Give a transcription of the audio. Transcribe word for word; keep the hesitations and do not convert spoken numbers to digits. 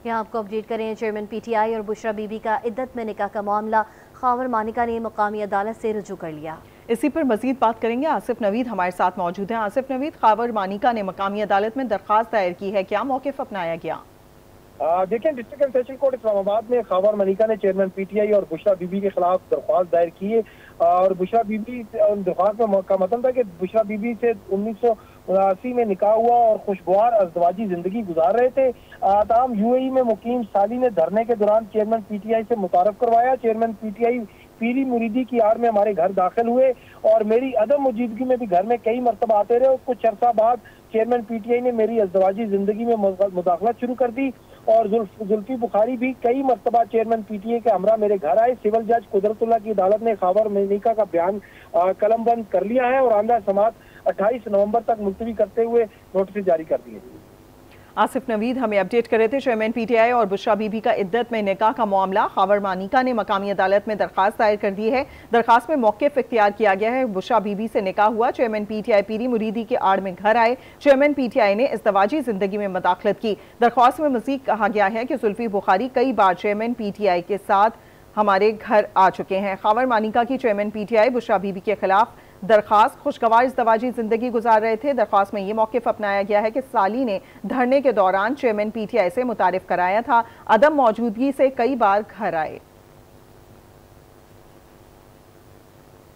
यहाँ आपको अपडेट करें। चेयरमैन पीटीआई और बुशरा बीबी का इद्दत में निकाह का मामला खावर मानिका ने मकामी अदालत से रुजू कर लिया। इसी पर मजीद बात करेंगे। आसिफ नवीद हमारे साथ मौजूद हैं। आसिफ नवीद, खावर मानिका ने मकामी अदालत में दरख्वास्त दायर की है, क्या मौक़िफ़ अपनाया गया? देखें, district and session court Islamabad में खावर मनिका ने चेयरमैन पीटीआई और बुशरा बीबी के खिलाफ दरख्वास्त दायर की है। और बुशरा बीबी दरख्वास्त में का मतलब था कि बुशरा बीबी से उन्नीस सौ उनासी में निकाह हुआ और खुशगवार अज़दवाजी जिंदगी गुजार रहे थे। तमाम यूएई में मुकीम साली ने धरने के दौरान चेयरमैन पीटीआई से मुतारफ करवाया। चेयरमैन पीटीआई पीरी मुरीदी की आड़ में हमारे घर दाखिल हुए और मेरी अदम मौजूदगी में भी घर में कई मरतबा आते रहे। कुछ अरसा बाद चेयरमैन पीटीआई ने मेरी अज़दवाजी जिंदगी में मुदाखलत शुरू कर दी और जुल्फी बुखारी भी कई मरतबा चेयरमैन पीटीआई के हमरा मेरे घर आए। सिविल जज कुदरतुल्लाह की अदालत ने खावर मनिका का बयान कलमबंद कर लिया है और आंदा समात अट्ठाईस नवंबर तक मुलतवी करते हुए नोटिस जारी कर दिए। आसिफ नवीद हमें अपडेट कर रहे थे। चेयरमैन पीटीआई और बुशरा बीबी का इद्दत में निकाह का मामला खावर मानिका ने मकामी अदालत में दरखास्त दायर कर दी है। दरखास्त में मौक़िफ़ इख्तियार किया गया है। बुशरा बीबी से निकाह हुआ, चेयरमैन पीटीआई पीरी मुरीदी के आड़ में घर आए। चेयरमैन पीटीआई ने इज़्दवाजी जिंदगी में मदाखलत की। दरख्वास्त में मज़ीद कहा गया है कि जुल्फी बुखारी कई बार चेयरमैन पीटीआई के साथ हमारे घर आ चुके हैं। खावर मानिका की चेयरमैन पीटीआई बुशरा बीबी के खिलाफ दरखास्त खुशगवार इज़्दवाजी जिंदगी गुजार रहे थे। दरख्वास्त में ये मौक़िफ़ अपनाया गया है कि साली ने धरने के दौरान चेयरमैन पीटीआई से मुतारिफ कराया था। अदम मौजूदगी से कई बार घर आए।